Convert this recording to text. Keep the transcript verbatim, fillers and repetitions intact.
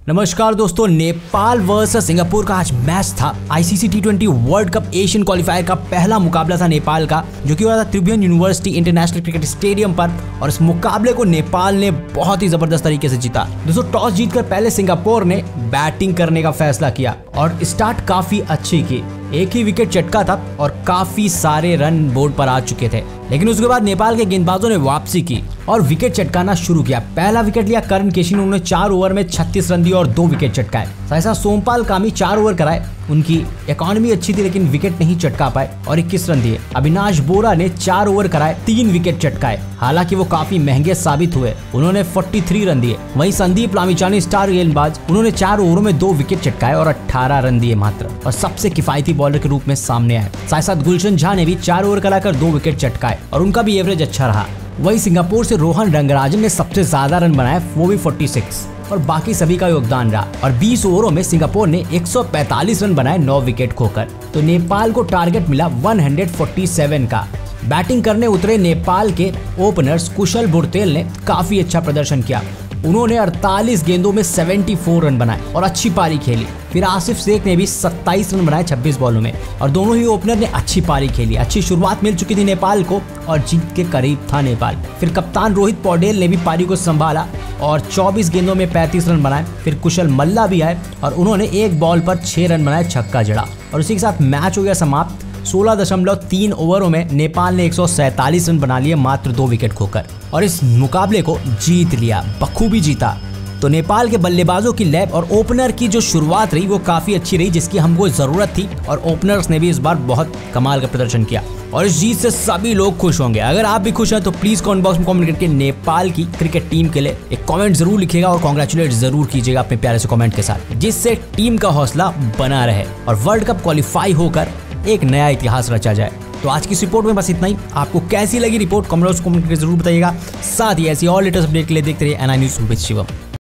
नमस्कार दोस्तों, Nepal versus Singapore का आज मैच था। ICC T twenty World Cup Asian qualifier का पहला मुकाबला था नेपाल का, जो कि हुआ था Tribhuvan University International Cricket Stadium पर। और इस मुकाबले को नेपाल ने बहुत ही जबरदस्त तरीके से जीता। दोस्तों, टॉस जीतकर पहले सिंगापुर ने बैटिंग करने का फैसला किया और स्टार्ट काफी अच्छी की। एक ही विकेट चटका था और काफी सारे रन बोर्ड पर आ चुके थे, लेकिन उसके बाद नेपाल के गेंदबाजों ने वापसी की और विकेट चटकाना शुरू किया। पहला विकेट लिया करण केसी ने, उन्होंने चार ओवर में छत्तीस रन दिए और दो विकेट चटकाए। ऐसा सोमपाल कामी चार ओवर कराए, उनकी इकोनॉमी अच्छी थी लेकिन विकेट नहीं चटका पाए और इक्कीस रन दिए। अविनाश बोरा ने चार ओवर कराए, तीन विकेट चटकाए, हालांकि वो काफी महंगे साबित हुए, उन्होंने तैंतालीस रन दिए। वहीं संदीप लामिछाने स्टार गेंदबाज, उन्होंने चार ओवरों में दो विकेट चटकाए और अठारह रन दिए मात्र, और सबसे किफायती बॉलर के रूप में सामने आए। साथ साथ गुलशन झा ने भी चार ओवर कराकर दो विकेट चटकाए और उनका भी एवरेज अच्छा रहा। वहीं सिंगापुर से रोहन रंगराजन ने सबसे ज्यादा रन बनाए, वो भी छियालीस, और बाकी सभी का योगदान रहा। और बीस ओवरों में सिंगापुर ने एक सौ पैंतालीस रन बनाए नौ विकेट खोकर। तो नेपाल को टारगेट मिला एक सौ सैंतालीस का। बैटिंग करने उतरे नेपाल के ओपनर्स कुशल बुर्तेल ने काफी अच्छा प्रदर्शन किया। उन्होंने अड़तालीस गेंदों में चौहत्तर रन बनाए और अच्छी पारी खेली। फिर आसिफ शेख ने भी सत्ताईस रन बनाए छब्बीस बॉलों में, और दोनों ही ओपनर ने अच्छी पारी खेली। अच्छी शुरुआत मिल चुकी थी नेपाल को और जीत के करीब था नेपाल। फिर कप्तान रोहित पौडेल ने भी पारी को संभाला और चौबीस गेंदों में पैंतीस रन बनाए। फिर कुशल मल्ला भी आए और उन्होंने एक बॉल पर छह रन बनाए, छक्का जड़ा, और उसी के साथ मैच हो गया समाप्त। सोलह दशमलव तीन ओवरों में नेपाल ने एक सौ सैंतालीस रन बना लिए मात्र दो विकेट खोकर, और इस मुकाबले को जीत लिया, बखूबी जीता। तो नेपाल के बल्लेबाजों की लैब और ओपनर की जो शुरुआत रही वो काफी अच्छी रही, जिसकी हमको जरूरत थी, और ओपनर्स ने भी इस बार बहुत कमाल का प्रदर्शन किया, और इस जीत से सभी लोग खुश होंगे। अगर आप भी खुश हैं तो प्लीज कमेंट बॉक्स में कमेंट करके नेपाल की क्रिकेट टीम के लिए एक कमेंट जरूर लिखिएगा और कांग्रेचुलेट जरूर कीजिएगा अपने प्यारे से कमेंट के साथ, जिससे टीम का हौसला बना रहे और वर्ल्ड कप क्वालिफाई होकर एक नया इतिहास रचा जाए। तो आज की इस रिपोर्ट में बस इतना ही। आपको कैसी लगी रिपोर्ट कमेंट बॉक्स में कमेंट करके जरूर बताइएगा। साथ ही ऐसी और लेटेस्ट अपडेट के लिए देखते रहिए N I News with Shivam.